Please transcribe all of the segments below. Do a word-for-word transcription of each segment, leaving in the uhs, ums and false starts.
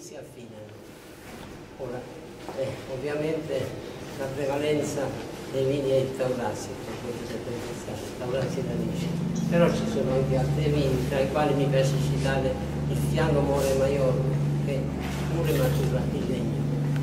si affinano. Ora, eh, ovviamente la prevalenza dei vini è il Taurasi, come potete pensare, Taurasi d'Anice. Però ci sono anche altri vini, tra i quali mi piace citare il Fiano More Maior, che pure matura il legno.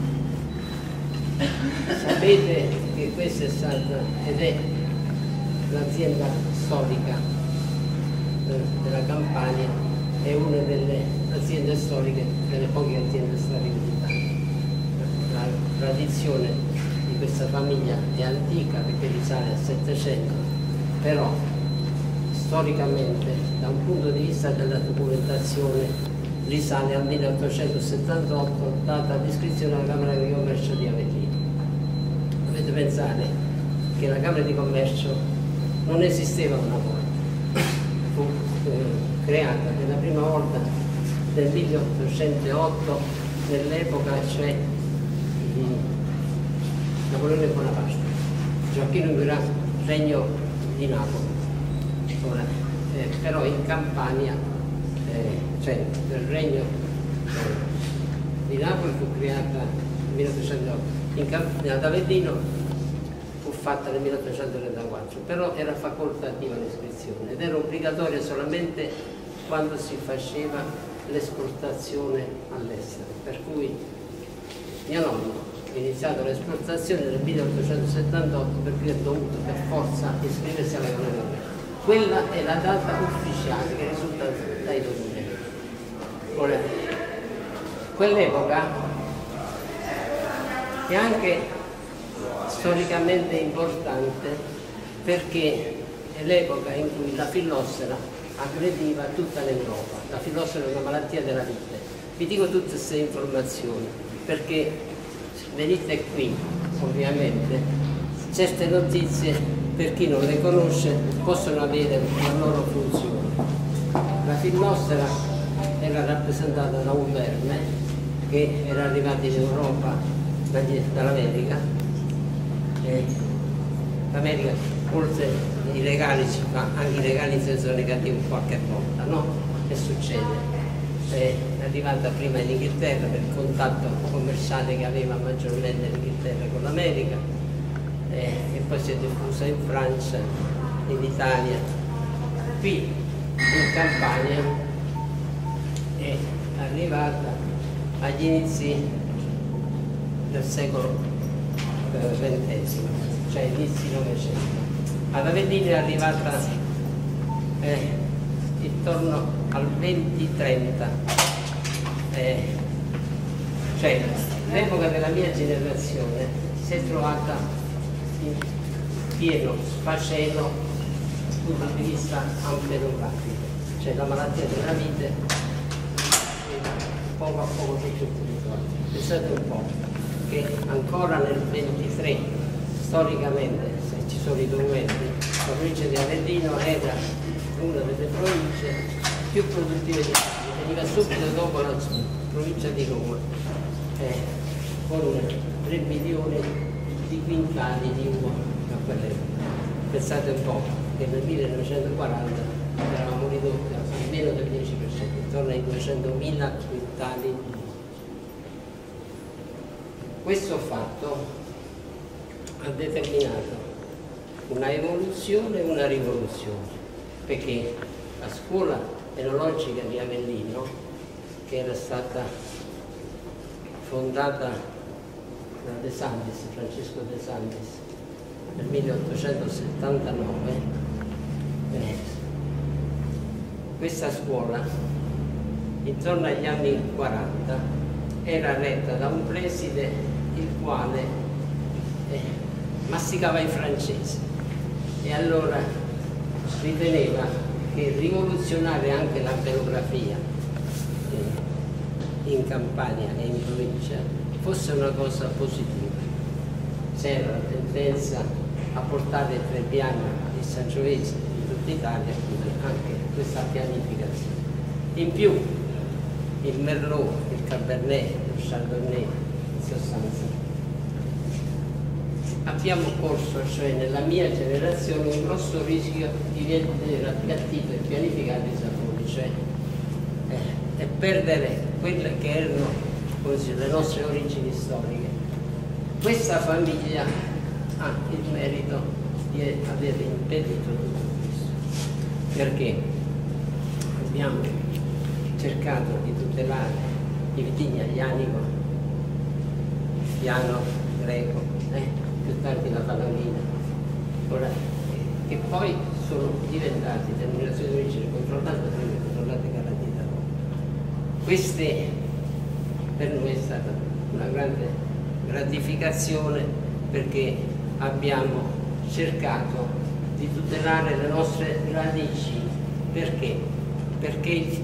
Sapete che questa è stata ed è l'azienda storica eh, della Campania, è una delle aziende storiche, delle poche aziende storiche d'Italia. La tradizione di questa famiglia è antica perché risale al Settecento, però storicamente, da un punto di vista della documentazione, risale al milleottocentosettantotto, data l'iscrizione alla Camera di Commercio di Avellino. Dovete pensare che la Camera di Commercio non esisteva una volta, fu eh, creata per la prima volta nel milleottocentootto, nell'epoca cioè di Napoleone Bonaparte, Gioacchino Murat, regno di Napoli. Ora, eh, però in Campania, eh, cioè nel regno eh, di Napoli fu creata nel milleottocentootto, in Camp ad Avellino fu fatta nel milleottocentotrentaquattro, però era facoltativa l'iscrizione ed era obbligatoria solamente quando si faceva l'esportazione all'estero, per cui mio nonno ha iniziato l'esportazione nel milleottocentosettantotto perché ha dovuto per forza iscriversi alla Camera di Commercio. Quella è la data ufficiale che risulta dai documenti. Ora, quell'epoca è anche storicamente importante perché è l'epoca in cui la fillossera aggrediva tutta l'Europa. La fillossera è una malattia della vite. Vi dico tutte queste informazioni perché venite qui, ovviamente, certe notizie per chi non le conosce possono avere la loro funzione. La fillossera era rappresentata da un verme che era arrivato in Europa dall'America. L'America, oltre i regali, ci fa anche i regali in senso negativo qualche volta, no? Che succede? È arrivata prima in Inghilterra per il contatto commerciale che aveva maggiormente l'Inghilterra con l'America, eh, e poi si è diffusa in Francia, in Italia, qui in Campania è arrivata agli inizi del secolo ventesimo, cioè inizi Novecento. Ad Avellino è arrivata eh, intorno al venti trenta, eh, cioè l'epoca della mia generazione si è trovata in pieno sfacelo dal punto di vista ampelografico, cioè la malattia della vite poco a poco si è utilizzato. Pensate un po' che ancora nel ventitré, storicamente, se ci sono i documenti, la provincia di Avellino era una delle province più produttive d'Italia, veniva subito dopo la provincia di Roma, eh, con tre milioni di quintali di uva a quell'epoca. Pensate un po' che nel millenovecentoquaranta eravamo ridotti a meno del dieci per cento, intorno ai duecentomila quintali. Questo fatto ha determinato una evoluzione e una rivoluzione, perché la scuola enologica di Avellino, che era stata fondata da De Sandis, Francesco De Sandis, nel milleottocentosettantanove, eh, questa scuola intorno agli anni quaranta era retta da un preside il quale eh, masticava il francese e allora riteneva che rivoluzionare anche la biografia eh, in Campania e in provincia fosse una cosa positiva. C'era la tendenza a portare tre piani di Sangiovese in tutta Italia, quindi anche questa pianificazione. In più il Merlot, il Cabernet, il Chardonnay, in sostanza. Abbiamo corso, cioè nella mia generazione, un grosso rischio di vedere appiattito e pianificato i sapori, cioè eh, e perdere quelle che erano come si dice, le nostre origini storiche. Questa famiglia ha il merito di aver impedito tutto questo, perché abbiamo cercato di tutelare i Vitignanico, il Fiano greco, eh, più tardi la Falanghina, ora, che poi sono diventati denominazioni di origine controllate prima e controllate garantite. Queste per noi è stata una grande gratificazione, perché abbiamo cercato di tutelare le nostre radici. Perché? Perché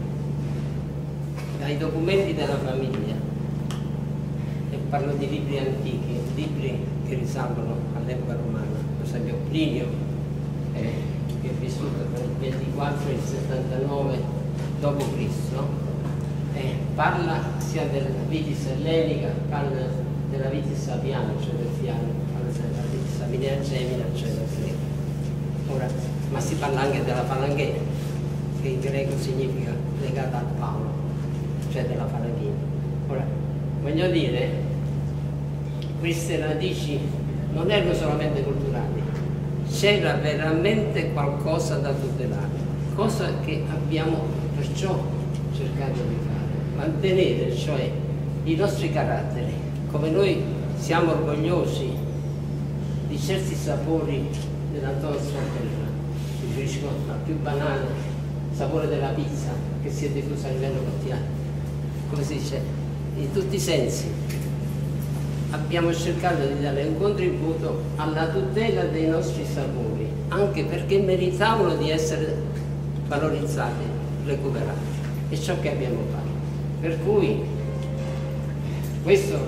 dai documenti della famiglia, e parlo di libri antichi, libri che risalgono all'epoca romana, per esempio Plinio, eh, che è vissuto tra il ventiquattro e il settantanove dopo Cristo, eh, parla sia della vitis ellenica, parla della vitis sapiana, cioè del Fiano, parla della vitis sapienea gemina, cioè del greco. Ora, ma si parla anche della Falanghena, che in greco significa legata al Paolo, cioè della Falanghina. Ora, voglio dire, queste radici non erano solamente culturali, c'era veramente qualcosa da tutelare, cosa che abbiamo perciò cercato di fare, mantenere cioè i nostri caratteri, come noi siamo orgogliosi di certi sapori della nostra terra. Mi riferisco al più banale sapore della pizza che si è diffusa a livello mondiale, come si dice, in tutti i sensi. Abbiamo cercato di dare un contributo alla tutela dei nostri sapori, anche perché meritavano di essere valorizzati, recuperati. È ciò che abbiamo fatto. Per cui questo,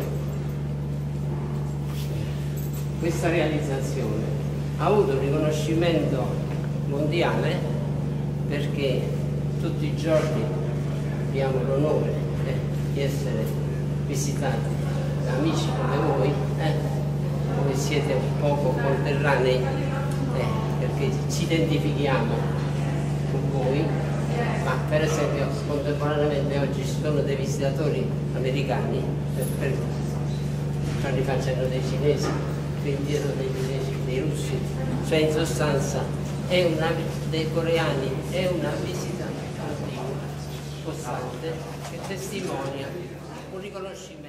questa realizzazione ha avuto un riconoscimento mondiale, perché tutti i giorni abbiamo l'onore eh, di essere visitati da amici come voi, eh, come siete un poco conterranei, eh, perché ci identifichiamo con voi, ma per esempio contemporaneamente oggi ci sono dei visitatori americani, per, per, tra li facciano dei cinesi, qui indietro dei cinesi, dei russi, cioè in sostanza è una, dei coreani, è una visita continua, costante, che testimonia un riconoscimento.